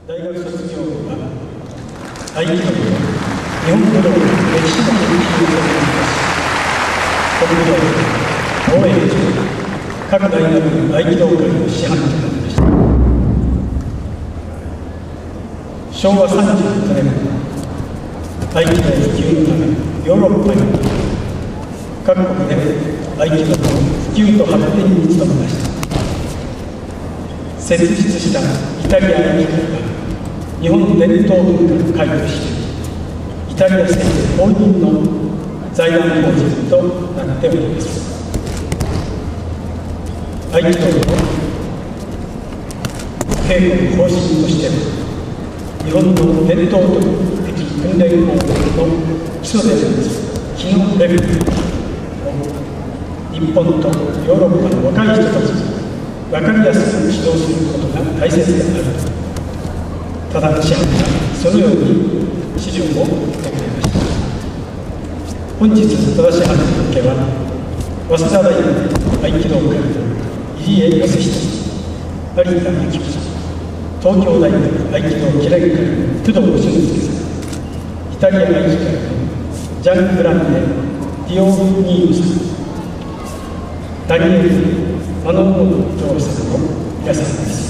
大学卒業後は合気道と日本武道の歴史の研究を行います。国道、防衛庁、各大学の合気道会の師範となりました。昭和39年、合気道普及のためヨーロッパに各国で合気道の普及と発展に努めました。設立したイタリア合気会は日本伝統文化の会としてイタリア政府公認の財団法人となっております。合気道の稽古の方針として日本の伝統的訓練方法の基礎である基本レベルを日本とヨーロッパの若い人たちに分かりやすく指導することが大切である。ただ師範がそのように指示をしてくれました。本日正しい判定は早稲田大学合気道会の入江康人、有田由紀子、東京大学合気道記念会の工藤俊介さん、イタリア合気会のジャン・グランデ・ディオニーノさん、ダニエル・マノモトロさんもいらっしゃいます。